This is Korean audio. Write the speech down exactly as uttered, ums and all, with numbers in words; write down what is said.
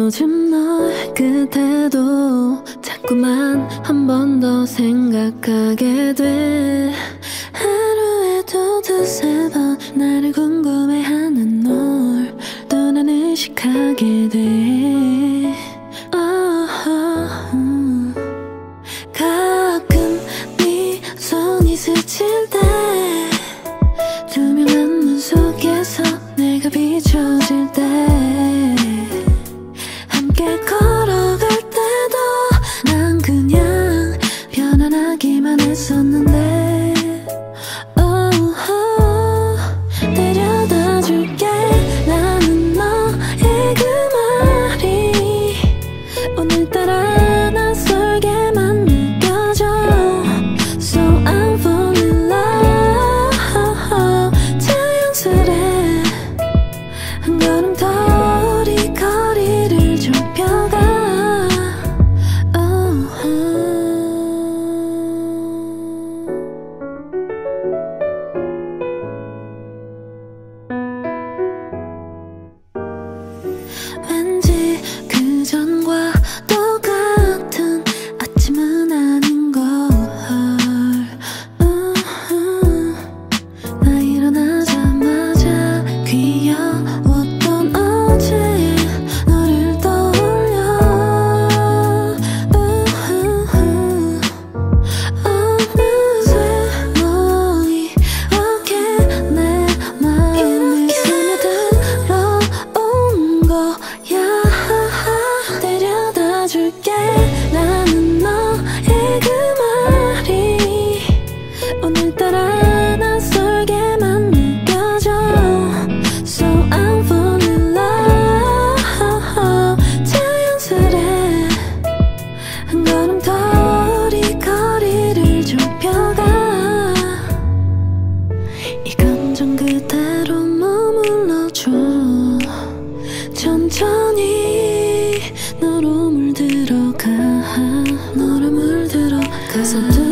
요즘 널 그때도 자꾸만 한 번 더 생각하게 돼. 하루에도 두세 번 나를 궁금해하는 널 또 난 의식하게 돼. oh, 가끔 네 손이 스칠 때 투명한 눈 속에서 내가 비춰질 때 함께 걸어갈 때도 난 그냥 편안하기만 했었는데 oh, oh, 데려다 줄게 라는 너의 그 말이 오늘따라 낯설게만 느껴져. So I'm falling in love. 자연스레 한 걸음 더 우리 거리를 좁혀가. oh, 왠지 그전과 똑같은 아침은 아닌걸. uh, 나 일어나자마자 귀여웠던 어제 너를 떠올려. uh, 어느새 너 이렇게 내 맘에 스며들어온 거야. 데려다 줄게 라는 너의 그 말이 오늘따라 낯설게만 느껴져. So I'm falling in love. 자연스레 한 걸음 더 우리 거리를 좁혀가. 이 감정 그대로 머물러줘. 천천히 너로 물들어가. 너로 물들어가.